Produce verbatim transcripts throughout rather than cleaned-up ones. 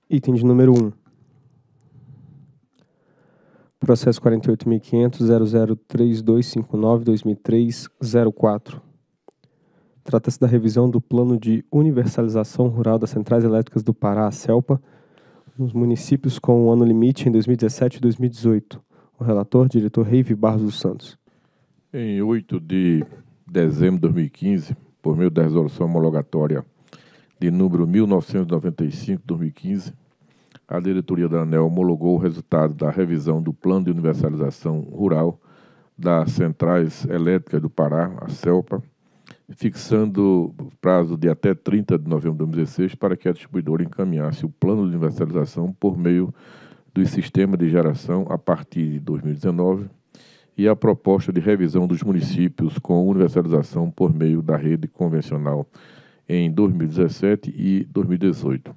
Item de número um. Processo quarenta e oito mil quinhentos ponto zero zero três dois cinco nove barra dois mil e três ponto zero quatro. Trata-se da revisão do Plano de Universalização Rural das Centrais Elétricas do Pará, CELPA, nos municípios com o ano limite em dois mil e dezessete e dois mil e dezoito. O relator, diretor Reive Barros dos Santos. Em oito de dezembro de dois mil e quinze, por meio da resolução homologatória de número mil novecentos e noventa e cinco barra dois mil e quinze, a diretoria da ANEEL homologou o resultado da revisão do Plano de Universalização Rural das Centrais Elétricas do Pará, a CELPA, fixando o prazo de até trinta de novembro de dois mil e dezesseis para que a distribuidora encaminhasse o plano de universalização por meio do sistema de geração a partir de dois mil e dezenove e a proposta de revisão dos municípios com universalização por meio da rede convencional em dois mil e dezessete e dois mil e dezoito.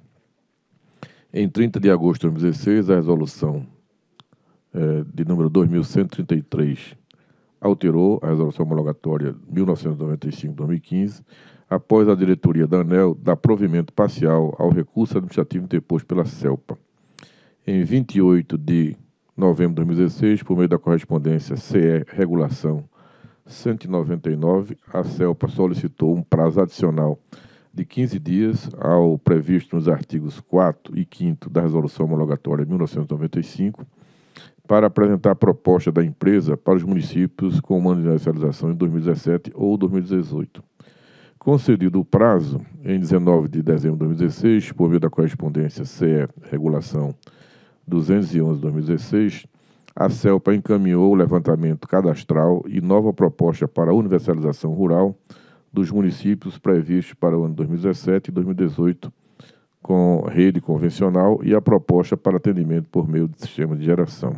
Em trinta de agosto de dois mil e dezesseis, a resolução eh, de número dois mil cento e trinta e três alterou a resolução homologatória mil novecentos e noventa e cinco barra dois mil e quinze, após a diretoria da ANEEL dar provimento parcial ao recurso administrativo interposto pela CELPA. Em vinte e oito de novembro de dois mil e dezesseis, por meio da correspondência C E Regulação cento e noventa e nove, a CELPA solicitou um prazo adicional de quinze dias ao previsto nos artigos quarto e quinto da Resolução Homologatória mil novecentos e noventa e cinco para apresentar a proposta da empresa para os municípios com uma universalização em dois mil e dezessete ou dois mil e dezoito. Concedido o prazo, em dezenove de dezembro de dois mil e dezesseis, por meio da correspondência C E Regulação duzentos e onze de dois mil e dezesseis, a CELPA encaminhou o levantamento cadastral e nova proposta para a universalização rural dos municípios previstos para o ano dois mil e dezessete e dois mil e dezoito, com rede convencional e a proposta para atendimento por meio de sistema de geração.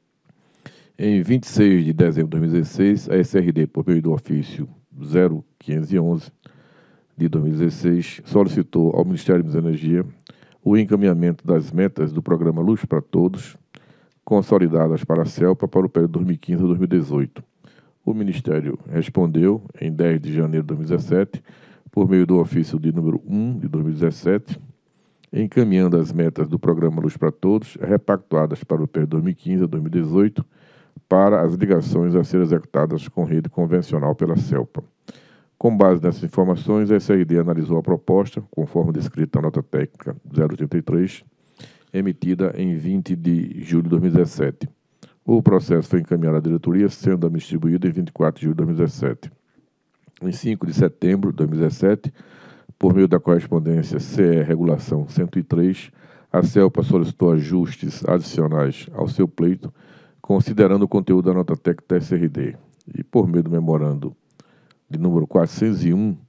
Em vinte e seis de dezembro de dois mil e dezesseis, a S R D, por meio do ofício zero quinhentos e onze de dois mil e dezesseis, solicitou ao Ministério das Energias o encaminhamento das metas do programa Luz para Todos, consolidadas para a CELPA para o período dois mil e quinze a dois mil e dezoito. O Ministério respondeu em dez de janeiro de dois mil e dezessete, por meio do ofício de número um de dois mil e dezessete, encaminhando as metas do programa Luz para Todos, repactuadas para o período dois mil e quinze a dois mil e dezoito, para as ligações a serem executadas com rede convencional pela CELPA. Com base nessas informações, a S R D analisou a proposta, conforme descrita na nota técnica zero oitenta e três, emitida em vinte de julho de dois mil e dezessete. O processo foi encaminhado à diretoria, sendo distribuído em vinte e quatro de julho de dois mil e dezessete. Em cinco de setembro de dois mil e dezessete, por meio da correspondência C E Regulação cento e três, a CELPA solicitou ajustes adicionais ao seu pleito, considerando o conteúdo da nota técnica da S R D. E por meio do memorando de número quatrocentos e um,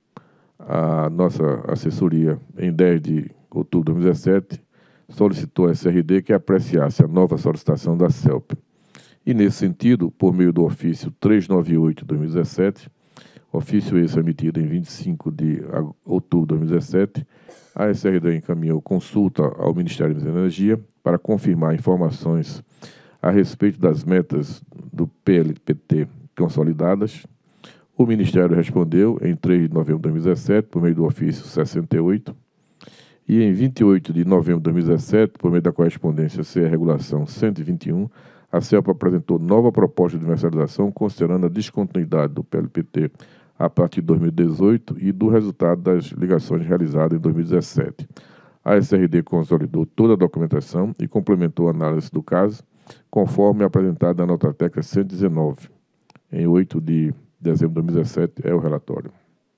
a nossa assessoria, em dez de outubro de dois mil e dezessete, solicitou à S R D que apreciasse a nova solicitação da CELPA. E, nesse sentido, por meio do ofício trezentos e noventa e oito de dois mil e dezessete, ofício esse emitido em vinte e cinco de outubro de dois mil e dezessete, a S R D encaminhou consulta ao Ministério da Energia para confirmar informações a respeito das metas do P L P T consolidadas. O Ministério respondeu em três de novembro de dois mil e dezessete, por meio do ofício sessenta e oito, e em vinte e oito de novembro de dois mil e dezessete, por meio da correspondência C E Regulação cento e vinte e um, a CELPA apresentou nova proposta de universalização, considerando a descontinuidade do P L P T a partir de dois mil e dezoito e do resultado das ligações realizadas em dois mil e dezessete. A S R D consolidou toda a documentação e complementou a análise do caso, conforme apresentado na nota técnica cento e dezenove. Em oito de dezembro de dois mil e dezessete é o relatório.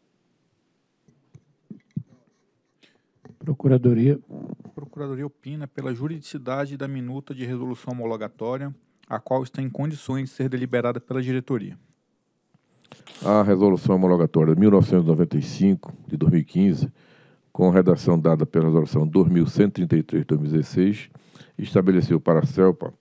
Procuradoria. Procuradoria opina pela juridicidade da minuta de resolução homologatória, a qual está em condições de ser deliberada pela diretoria. A resolução homologatória mil novecentos e noventa e cinco, de dois mil e quinze, com redação dada pela resolução dois mil cento e trinta e três de dois mil e dezesseis, estabeleceu para a CELPA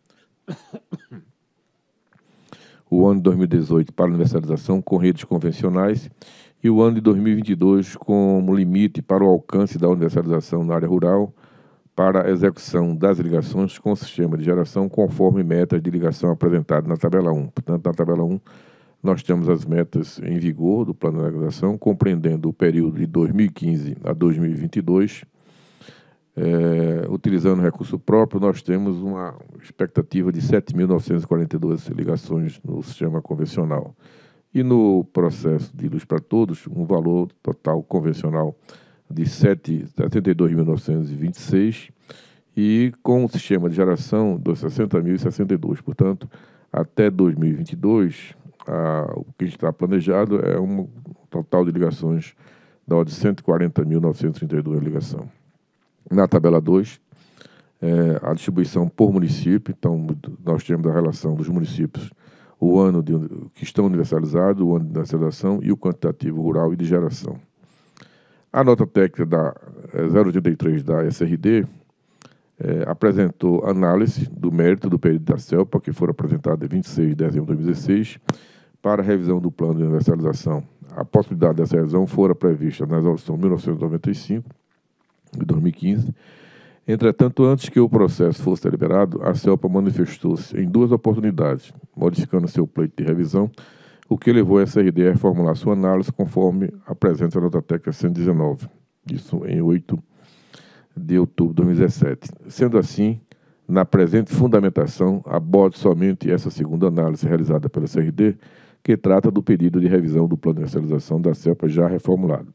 o ano de dois mil e dezoito para universalização com redes convencionais e o ano de dois mil e vinte e dois como limite para o alcance da universalização na área rural para a execução das ligações com o sistema de geração conforme metas de ligação apresentadas na tabela um. Portanto, na tabela um, nós temos as metas em vigor do plano de organização, compreendendo o período de dois mil e quinze a dois mil e vinte e dois, é, utilizando recurso próprio, nós temos uma expectativa de sete mil novecentas e quarenta e duas ligações no sistema convencional. E no processo de Luz para Todos, um valor total convencional de setenta e dois mil novecentos e vinte e seis e com o sistema de geração dos sessenta mil e sessenta e dois. Portanto, até dois mil e vinte e dois, a, o que está planejado é um total de ligações da ordem de cento e quarenta mil novecentos e trinta e duas ligações. Na tabela dois, é, a distribuição por município. Então, nós temos a relação dos municípios, o ano de, que estão universalizados, o ano de universalização e o quantitativo rural e de geração. A nota técnica da é, zero oitenta e três da S R D é, apresentou análise do mérito do período da CELPA, que foram apresentadas em vinte e seis de dezembro de dois mil e dezesseis, para a revisão do plano de universalização. A possibilidade dessa revisão fora prevista na resolução mil novecentos e noventa e cinco, de dois mil e quinze. Entretanto, antes que o processo fosse deliberado, a CELPA manifestou-se em duas oportunidades, modificando seu pleito de revisão, o que levou a S R D a reformular sua análise conforme apresenta a nota técnica cento e dezenove, isso em oito de outubro de dois mil e dezessete. Sendo assim, na presente fundamentação, aborde somente essa segunda análise realizada pela S R D, que trata do pedido de revisão do plano de universalização da CELPA já reformulado.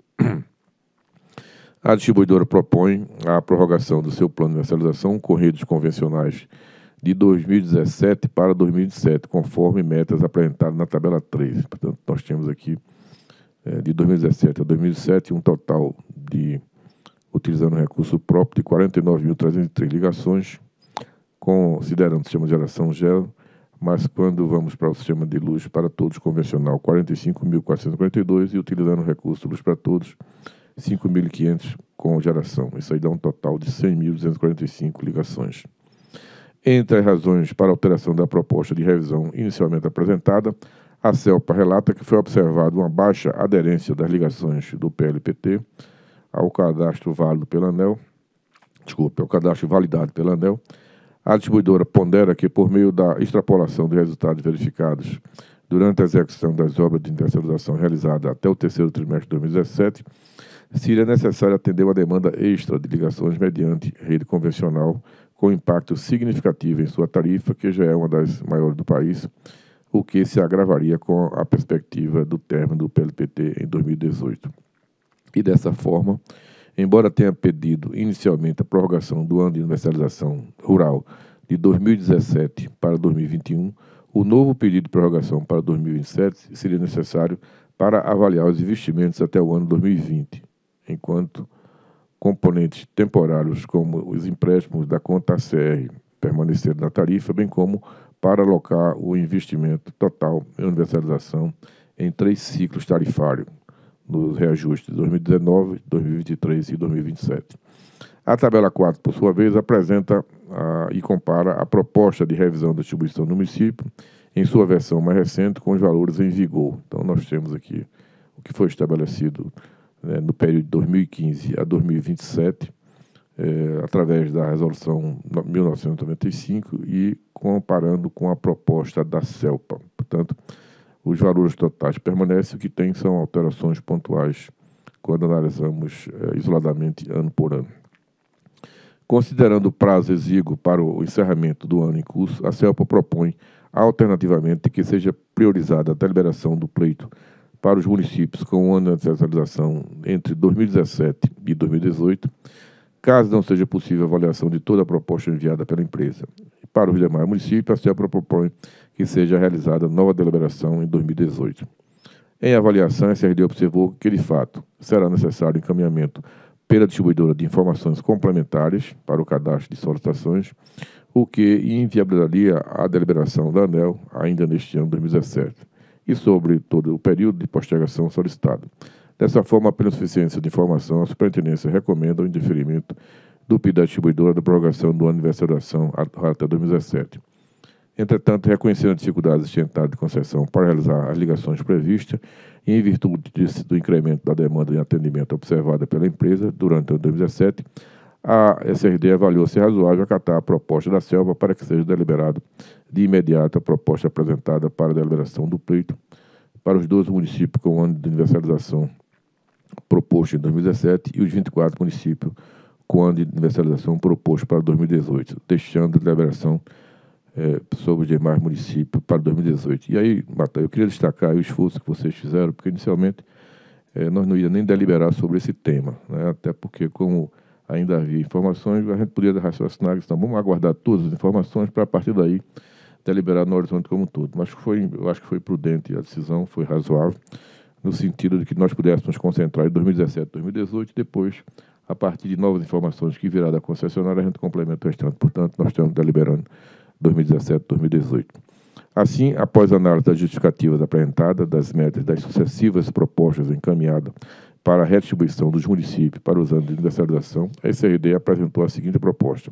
A distribuidora propõe a prorrogação do seu plano de universalização com redes convencionais de dois mil e dezessete para dois mil e vinte e sete, conforme metas apresentadas na tabela três. Portanto, nós temos aqui, é, de dois mil e dezessete a dois mil e vinte e sete, um total de, utilizando recurso próprio, de quarenta e nove mil trezentas e três ligações, considerando o sistema de geração gel, mas quando vamos para o sistema de luz para todos convencional, quarenta e cinco mil quatrocentos e quarenta e dois, e utilizando o recurso luz para todos, cinco mil e quinhentos com geração. Isso aí dá um total de cem mil duzentas e quarenta e cinco ligações. Entre as razões para a alteração da proposta de revisão inicialmente apresentada, a CELPA relata que foi observada uma baixa aderência das ligações do P L P T ao cadastro válido pela ANEEL, desculpe, ao cadastro validado pela ANEEL. A distribuidora pondera que, por meio da extrapolação de resultados verificados durante a execução das obras de universalização realizada até o terceiro trimestre de dois mil e dezessete, seria necessário atender uma demanda extra de ligações mediante rede convencional, com impacto significativo em sua tarifa, que já é uma das maiores do país, o que se agravaria com a perspectiva do término do P L P T em dois mil e dezoito. E dessa forma, embora tenha pedido inicialmente a prorrogação do ano de universalização rural de dois mil e dezessete para dois mil e vinte e um, o novo pedido de prorrogação para dois mil e vinte e sete seria necessário para avaliar os investimentos até o ano dois mil e vinte, enquanto componentes temporários como os empréstimos da conta A C R permaneceram na tarifa, bem como para alocar o investimento total em universalização em três ciclos tarifários, nos reajustes de dois mil e dezenove, dois mil e vinte e três e dois mil e vinte e sete. A tabela quatro, por sua vez, apresenta a, e compara a proposta de revisão da distribuição do município em sua versão mais recente com os valores em vigor. Então, nós temos aqui o que foi estabelecido né, no período de dois mil e quinze a dois mil e vinte e sete, é, através da resolução mil novecentos e noventa e cinco e comparando com a proposta da CELPA. Portanto, os valores totais permanecem, o que tem são alterações pontuais quando analisamos é, isoladamente ano por ano. Considerando o prazo exíguo para o encerramento do ano em curso, a CELPA propõe, alternativamente, que seja priorizada a deliberação do pleito para os municípios com o ano de universalização entre dois mil e dezessete e dois mil e dezoito, caso não seja possível a avaliação de toda a proposta enviada pela empresa. Para os demais municípios, a CELPA propõe que seja realizada nova deliberação em dois mil e dezoito. Em avaliação, a S R D observou que, de fato, será necessário encaminhamento pela distribuidora de informações complementares para o cadastro de solicitações, o que inviabilizaria a deliberação da ANEEL ainda neste ano de dois mil e dezessete, e sobre todo o período de postergação solicitado. Dessa forma, pela insuficiência de informação, a Superintendência recomenda o indeferimento do pedido da distribuidora da prorrogação do ano de universalização até dois mil e dezessete. Entretanto, reconhecendo a dificuldade existente de concessão para realizar as ligações previstas e em virtude do incremento da demanda de atendimento observada pela empresa durante o ano dois mil e dezessete, a S R D avaliou ser razoável acatar a proposta da CELPA para que seja deliberado de imediato a proposta apresentada para a deliberação do pleito para os doze municípios com o ano de universalização proposto em dois mil e dezessete e os vinte e quatro municípios com o ano de universalização proposto para dois mil e dezoito, deixando a deliberação é, sobre os demais municípios para dois mil e dezoito. E aí, Mata, eu queria destacar o esforço que vocês fizeram, porque inicialmente é, nós não íamos nem deliberar sobre esse tema, né? Até porque, como ainda havia informações, a gente podia raciocinar, então vamos aguardar todas as informações para, a partir daí, deliberar no horizonte como um todo. Mas foi, eu acho que foi prudente, a decisão foi razoável, no sentido de que nós pudéssemos nos concentrar em dois mil e dezessete, dois mil e dezoito, e depois, a partir de novas informações que virá da concessionária, a gente complementa o restante. Portanto, nós estamos deliberando dois mil e dezessete, dois mil e dezoito. Assim, após a análise das justificativas apresentadas, das metas das sucessivas propostas encaminhadas para a redistribuição dos municípios para os anos de universalização, a S R D apresentou a seguinte proposta: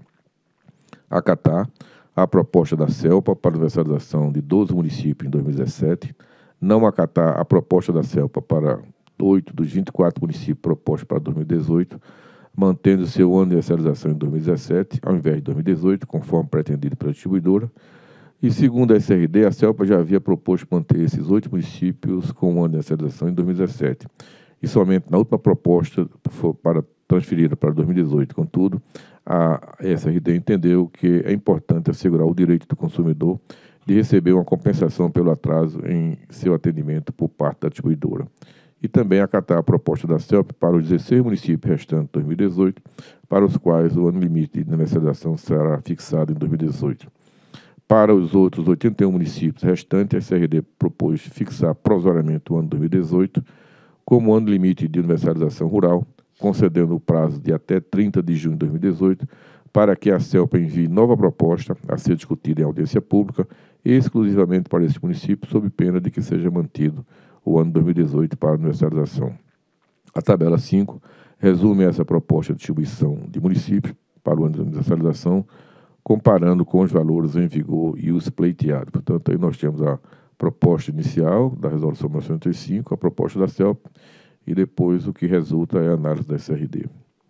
acatar a proposta da CELPA para a universalização de doze municípios em dois mil e dezessete, não acatar a proposta da CELPA para oito dos vinte e quatro municípios propostos para dois mil e dezoito, mantendo seu ano de universalização em dois mil e dezessete, ao invés de dois mil e dezoito, conforme pretendido pela distribuidora. E, segundo a S R D, a CELPA já havia proposto manter esses oito municípios com o ano de universalização em dois mil e dezessete. E somente na última proposta for para transferida para dois mil e dezoito. Contudo, a S R D entendeu que é importante assegurar o direito do consumidor de receber uma compensação pelo atraso em seu atendimento por parte da distribuidora. E também acatar a proposta da CELPA para os dezesseis municípios restantes de dois mil e dezoito, para os quais o ano limite de universalização será fixado em dois mil e dezoito. Para os outros oitenta e um municípios restantes, a S R D propôs fixar provisoriamente o ano dois mil e dezoito como ano limite de universalização rural, concedendo o prazo de até trinta de junho de dois mil e dezoito para que a CELPA envie nova proposta a ser discutida em audiência pública exclusivamente para esse município, sob pena de que seja mantido o ano dois mil e dezoito para a universalização. A tabela cinco resume essa proposta de distribuição de municípios para o ano de universalização, comparando com os valores em vigor e os pleiteados. Portanto, aí nós temos a proposta inicial da Resolução mil novecentos e noventa e cinco, a proposta da CELPA, e depois o que resulta é a análise da S R D.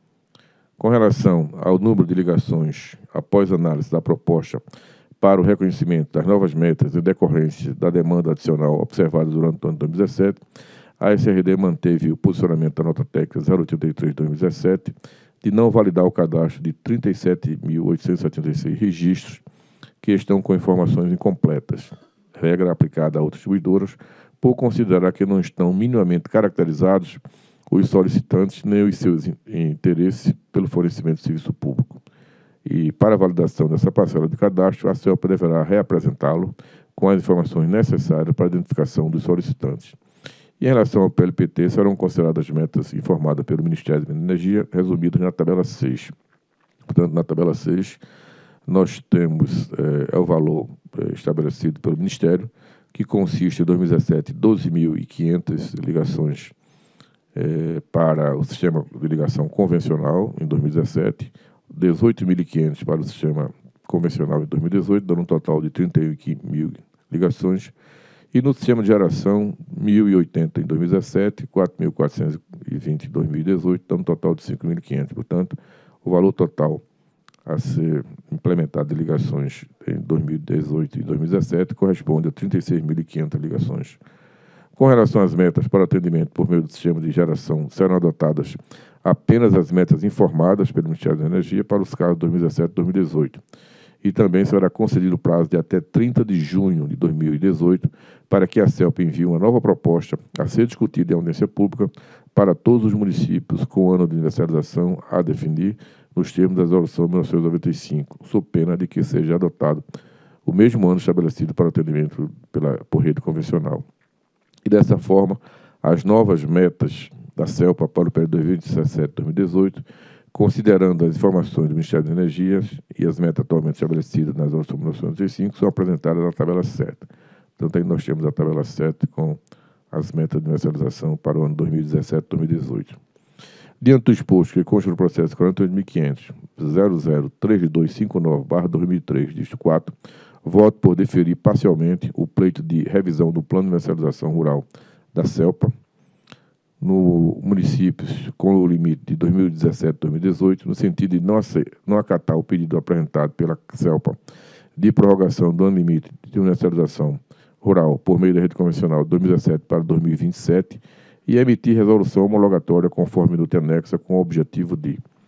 Com relação ao número de ligações após a análise da proposta para o reconhecimento das novas metas em decorrência da demanda adicional observada durante o ano de dois mil e dezessete, a S R D manteve o posicionamento da nota técnica zero oitenta e três de dois mil e dezessete de não validar o cadastro de trinta e sete mil oitocentos e setenta e seis registros que estão com informações incompletas, regra aplicada a outras distribuidoras, por considerar que não estão minimamente caracterizados os solicitantes nem os seus interesses pelo fornecimento de serviço público. E, para a validação dessa parcela de cadastro, a CELPA deverá reapresentá-lo com as informações necessárias para a identificação dos solicitantes. E, em relação ao P L P T, serão consideradas metas informadas pelo Ministério da Energia, resumidas na tabela seis. Portanto, na tabela seis, nós temos é, é o valor é, estabelecido pelo Ministério, que consiste em dois mil e dezessete, doze mil e quinhentas ligações é, para o sistema de ligação convencional em dois mil e dezessete, dezoito mil e quinhentas para o sistema convencional em dois mil e dezoito, dando um total de trinta e um mil ligações, e no sistema de geração, mil e oitenta em dois mil e dezessete, quatro mil quatrocentos e vinte em dois mil e dezoito, dando um total de cinco mil e quinhentas. Portanto, o valor total a ser implementado de ligações em dois mil e dezoito e dois mil e dezessete corresponde a trinta e seis mil e quinhentas ligações. Com relação às metas para atendimento por meio do sistema de geração, serão adotadas apenas as metas informadas pelo Ministério da Energia para os casos dois mil e dezessete e dois mil e dezoito. E também será concedido o prazo de até trinta de junho de dois mil e dezoito para que a CELPA envie uma nova proposta a ser discutida em audiência pública para todos os municípios com o ano de universalização a definir nos termos da Resolução mil novecentos e noventa e cinco, sob pena de que seja adotado o mesmo ano estabelecido para o atendimento pela, por rede convencional. E, dessa forma, as novas metas da CELPA para o período dois mil e dezessete a dois mil e dezoito, considerando as informações do Ministério da Energia e as metas atualmente estabelecidas na Resolução mil novecentos e noventa e cinco, são apresentadas na tabela sete. Portanto, aí nós temos a tabela sete com as metas de universalização para o ano dois mil e dezessete a dois mil e dezoito. Diante do exposto que consta no processo quarenta e oito mil quinhentos ponto zero zero três dois cinco nove barra dois mil e três, dígito quatro, voto por deferir parcialmente o pleito de revisão do Plano de Universalização Rural da CELPA no municípios com o limite de dois mil e dezessete a dois mil e dezoito, no sentido de não, não acatar o pedido apresentado pela CELPA de prorrogação do ano limite de universalização rural por meio da rede convencional de dois mil e dezessete para dois mil e vinte e sete e emitir resolução homologatória conforme minuta anexa com o objetivo de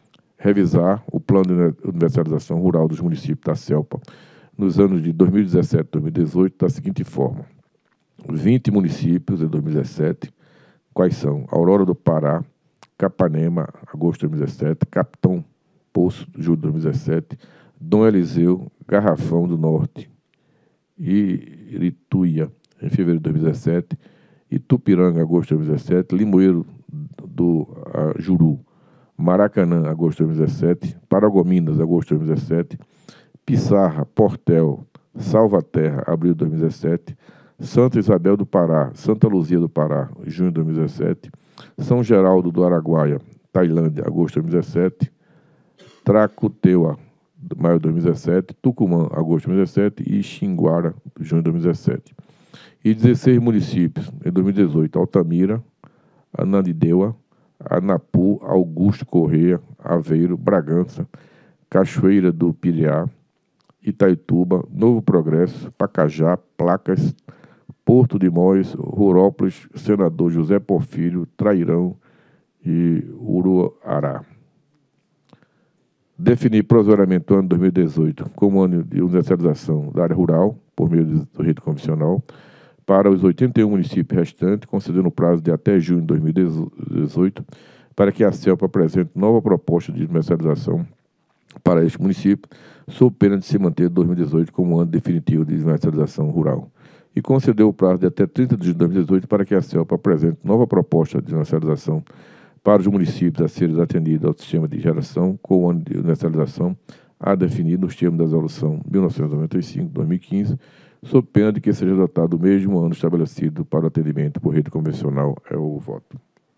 revisar o plano de universalização rural dos municípios da CELPA nos anos de dois mil e dezessete e dois mil e dezoito da seguinte forma: vinte municípios em dois mil e dezessete, quais são? Aurora do Pará, Capanema, agosto de dois mil e dezessete, Capitão Poço, julho de dois mil e dezessete, Dom Eliseu, Garrafão do Norte e Irituia, em fevereiro de dois mil e dezessete, Itupiranga, agosto de dois mil e dezessete, Limoeiro do uh, Juru, Maracanã, agosto de dois mil e dezessete, Paragominas, agosto de dois mil e dezessete, Pissarra, Portel, Salvaterra, abril de dois mil e dezessete, Santa Isabel do Pará, Santa Luzia do Pará, junho de dois mil e dezessete, São Geraldo do Araguaia, Tailândia, agosto de dois mil e dezessete, Tracuteua, maio de dois mil e dezessete, Tucumã, agosto de dois mil e dezessete e Xinguara, junho de dois mil e dezessete. E dezesseis municípios, em dois mil e dezoito, Altamira, Ananindeua, Anapu, Augusto Corrêa, Aveiro, Bragança, Cachoeira do Piriá, Itaituba, Novo Progresso, Pacajá, Placas, Porto de Mós, Rurópolis, Senador José Porfírio, Trairão e Uruará. Definir provisoriamente o ano dois mil e dezoito como ano de universalização da área rural, por meio do rede convencional, para os oitenta e um municípios restantes, concedendo o prazo de até junho de dois mil e dezoito, para que a CELPA apresente nova proposta de universalização para este município, sob pena de se manter dois mil e dezoito como ano definitivo de universalização rural. E concedeu o prazo de até trinta de junho de dois mil e dezoito para que a CELPA apresente nova proposta de universalização para os municípios a serem atendidos ao sistema de geração com o ano de universalização a definir nos termos da Resolução mil novecentos e noventa e cinco, dois mil e quinze, sob pena de que seja adotado o mesmo ano estabelecido para o atendimento por rede convencional. É o voto.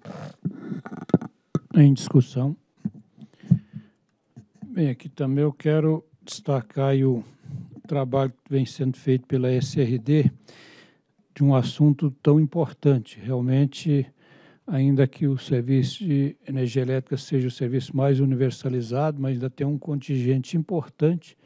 Em discussão. Bem, aqui também eu quero destacar aí o trabalho que vem sendo feito pela S R D de um assunto tão importante. Realmente, ainda que o serviço de energia elétrica seja o serviço mais universalizado, mas ainda tem um contingente importante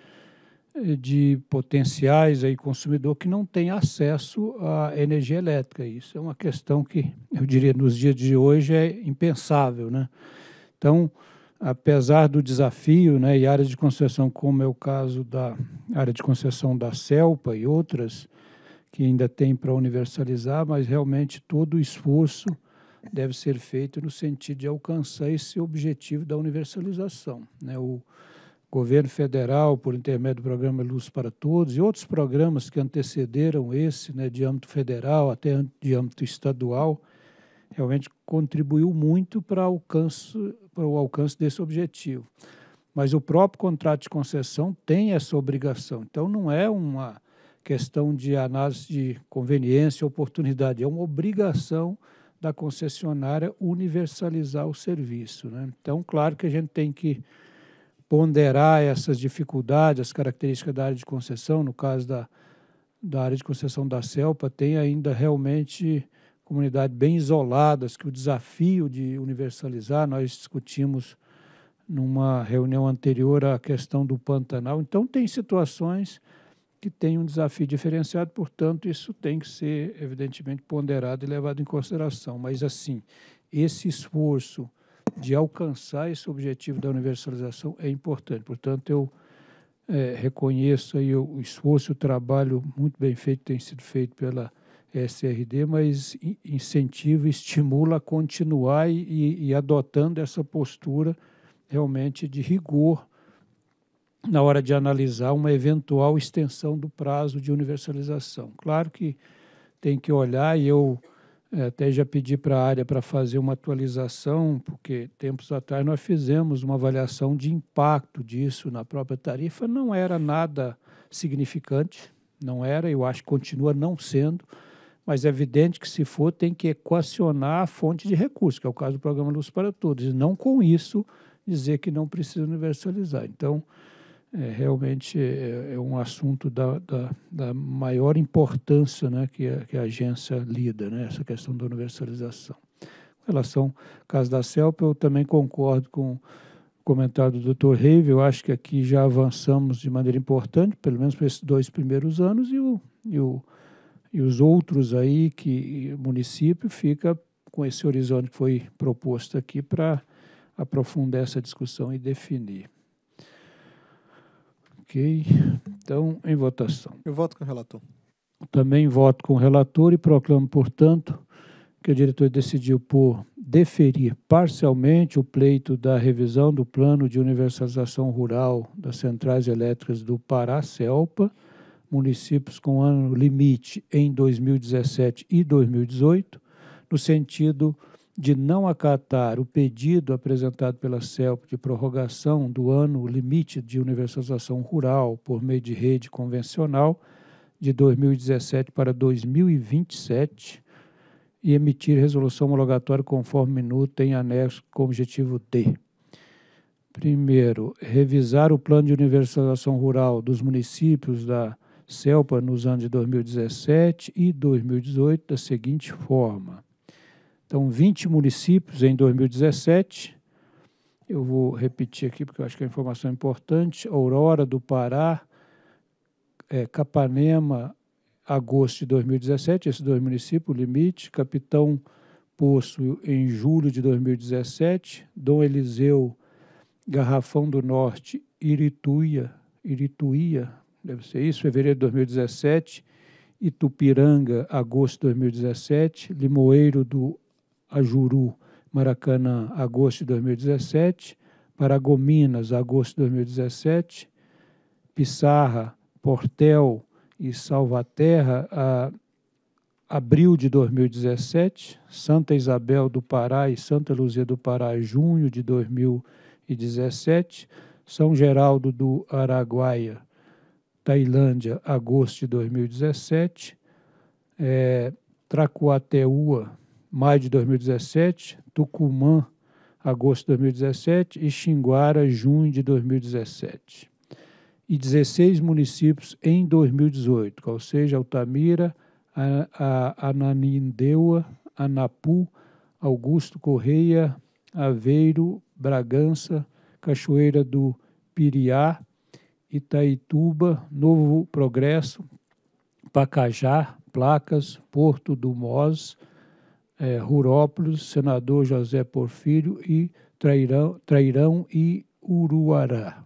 de potenciais aí consumidor que não tem acesso à energia elétrica. Isso é uma questão que, eu diria, nos dias de hoje é impensável, né? Então, apesar do desafio, né, e áreas de concessão, como é o caso da área de concessão da CELPA e outras, que ainda tem para universalizar, mas realmente todo o esforço deve ser feito no sentido de alcançar esse objetivo da universalização, né? O governo federal, por intermédio do programa Luz para Todos, e outros programas que antecederam esse, né, de âmbito federal até de âmbito estadual, realmente contribuiu muito para, alcance, para o alcance desse objetivo. Mas o próprio contrato de concessão tem essa obrigação. Então, não é uma questão de análise de conveniência, oportunidade, é uma obrigação da concessionária universalizar o serviço, né? Então, claro que a gente tem que ponderar essas dificuldades, as características da área de concessão. No caso da, da área de concessão da CELPA, tem ainda realmente comunidades bem isoladas, que o desafio de universalizar, nós discutimos numa reunião anterior a questão do Pantanal. Então, tem situações que têm um desafio diferenciado, portanto, isso tem que ser, evidentemente, ponderado e levado em consideração. Mas, assim, esse esforço de alcançar esse objetivo da universalização é importante. Portanto, eu é, reconheço aí o, o esforço, o trabalho muito bem feito, tem sido feito pela S R D, mas incentiva, estimula a continuar e, e, e adotando essa postura realmente de rigor na hora de analisar uma eventual extensão do prazo de universalização. Claro que tem que olhar, e eu é, até já pedi para a área para fazer uma atualização, porque tempos atrás nós fizemos uma avaliação de impacto disso na própria tarifa, não era nada significante, não era, eu acho que continua não sendo, mas é evidente que, se for, tem que equacionar a fonte de recursos, que é o caso do programa Luz para Todos, e não com isso dizer que não precisa universalizar. Então, é, realmente é, é um assunto da, da, da maior importância, né, que, a, que a agência lida, né, essa questão da universalização. Com relação ao caso da CELPA, eu também concordo com o comentário do doutor Reive. Eu acho que aqui já avançamos de maneira importante, pelo menos para esses dois primeiros anos, e, o, e, o, e os outros aí, que o município fica com esse horizonte que foi proposto aqui para aprofundar essa discussão e definir. Ok? Então, em votação. Eu voto com o relator. Também voto com o relator e proclamo, portanto, que a diretoria decidiu por deferir parcialmente o pleito da revisão do Plano de Universalização Rural das Centrais Elétricas do Pará, CELPA, municípios com ano limite em dois mil e dezessete e dois mil e dezoito, no sentido de não acatar o pedido apresentado pela CELPA de prorrogação do ano limite de universalização rural por meio de rede convencional de dois mil e dezessete para dois mil e vinte e sete e emitir resolução homologatória conforme minuta em anexo com objetivo D. Primeiro, revisar o plano de universalização rural dos municípios da CELPA nos anos de dois mil e dezessete e dois mil e dezoito da seguinte forma. Então, vinte municípios em dois mil e dezessete, eu vou repetir aqui porque eu acho que a informação é importante, Aurora do Pará, é, Capanema, agosto de dois mil e dezessete, esses dois municípios, o limite, Capitão Poço em julho de dois mil e dezessete, Dom Eliseu, Garrafão do Norte, Irituia, Irituia, deve ser isso, fevereiro de dois mil e dezessete, Itupiranga, agosto de dois mil e dezessete, Limoeiro do Ajuru, Maracanã, agosto de dois mil e dezessete, Paragominas, agosto de dois mil e dezessete, Pissarra, Portel e Salvaterra, a abril de dois mil e dezessete, Santa Isabel do Pará e Santa Luzia do Pará, junho de dois mil e dezessete, São Geraldo do Araguaia, Tailândia, agosto de dois mil e dezessete, é, Tracuateúa, maio de dois mil e dezessete, Tucumã, agosto de dois mil e dezessete e Xinguara, junho de dois mil e dezessete. E dezesseis municípios em dois mil e dezoito, ou seja, Altamira, a, a Ananindeua, Anapu, Augusto Correia, Aveiro, Bragança, Cachoeira do Piriá, Itaituba, Novo Progresso, Pacajá, Placas, Porto do Mós, é, Rurópolis, Senador José Porfírio e Trairão, Trairão e Uruará.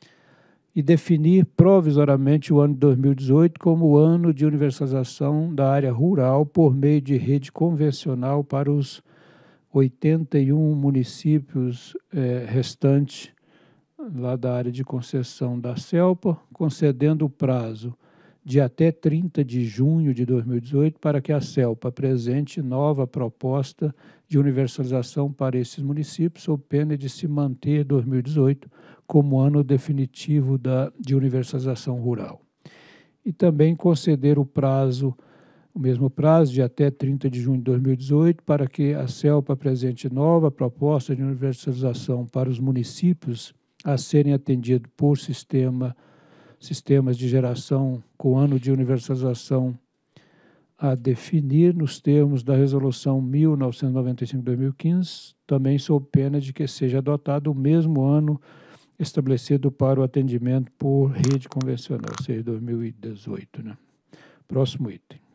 E definir provisoriamente o ano de dois mil e dezoito como o ano de universalização da área rural por meio de rede convencional para os oitenta e um municípios é, restantes lá da área de concessão da CELPA, concedendo o prazo de até trinta de junho de dois mil e dezoito para que a CELPA apresente nova proposta de universalização para esses municípios, sob pena de se manter dois mil e dezoito como ano definitivo da, de universalização rural. E também conceder o prazo, o mesmo prazo de até trinta de junho de dois mil e dezoito para que a CELPA apresente nova proposta de universalização para os municípios a serem atendidos por sistema sistemas de geração com ano de universalização a definir nos termos da Resolução mil novecentos e noventa e cinco de dois mil e quinze, também sob pena de que seja adotado o mesmo ano estabelecido para o atendimento por rede convencional, ou seja, dois mil e dezoito. Né? Próximo item.